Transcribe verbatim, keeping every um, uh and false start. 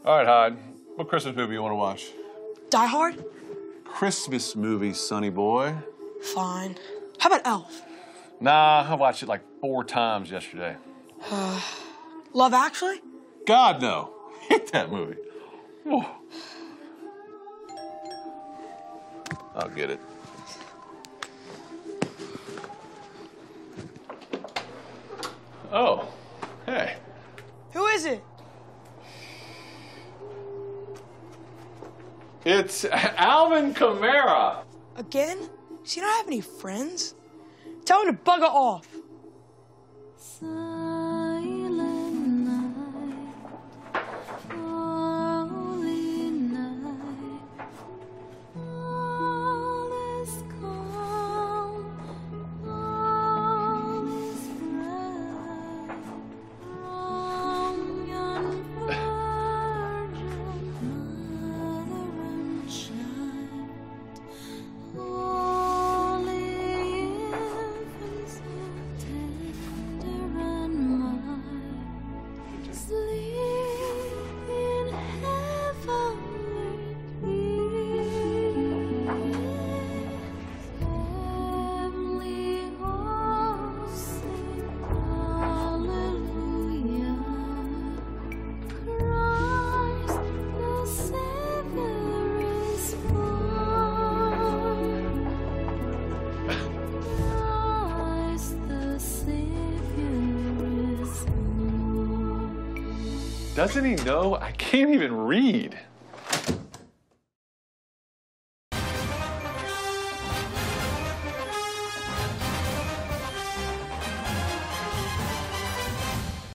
All right, Hyde. What Christmas movie you want to watch? Die Hard? Christmas movie, sonny boy. Fine. How about Elf? Nah, I watched it like four times yesterday. Uh, Love Actually? God, no. Hate that movie. Whew. I'll get it. Oh, hey. Who is it? It's Alvin Kamara. Again? Does he not have any friends? Tell him to bugger off. Doesn't he know? I can't even read.